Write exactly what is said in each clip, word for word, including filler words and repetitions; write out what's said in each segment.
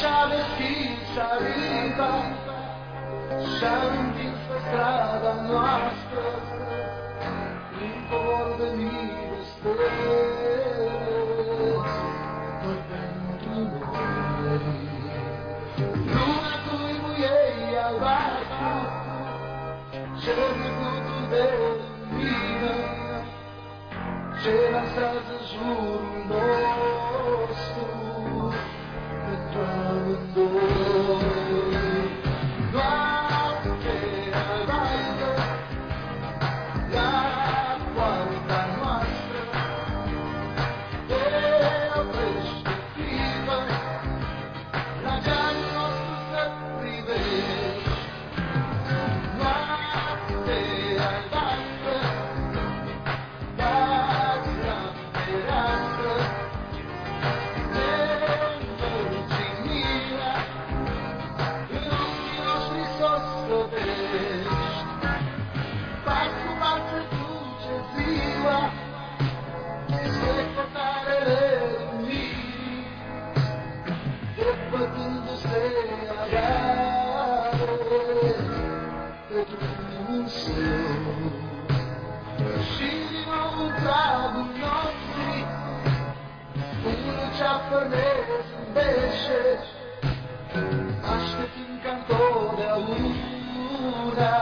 și-a deschis aripa și-a întins pe strada noastră un cor de mii de stele, doar pentru noi. Luna cu ei albastru, cercutul de lumină ce lansează jurul nostru pentru amândoi. Noapte albastră, la poarta noastră, te oprește clipă, la geamul nostru să privești. Noapte albastră, dați la fereastră, nemărginirea în ochii noștri s-o slăvești. Pas cu pas se duce ziua spre portarele luminii, depărtându-se agare pe drumul său. Și din nou în pragul nopții, un luceafăr ne zâmbește, așteptând ca întotdeauna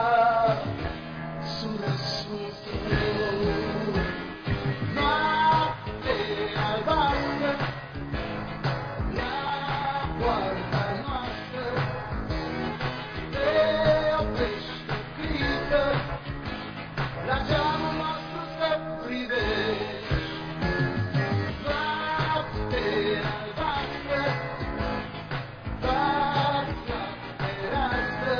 surâsul tău. Noapte albastră, la poarta noastră, te oprește o clipă, la geamul nostru să privești. Noapte albastră, dați la fereastră,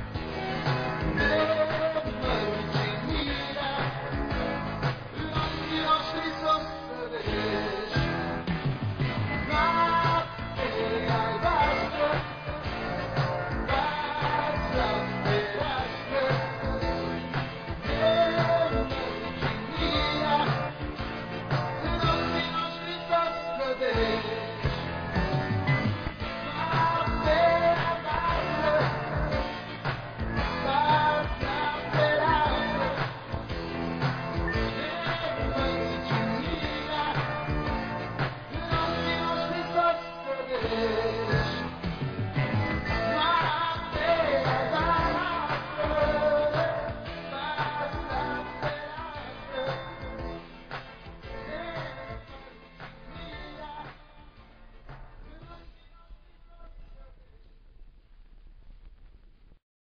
nemărginirea în ochii noștri s-o slăvești. Noapte albastră, dați la fereastră, nemărginirea în ochii noștri s-o slăvești.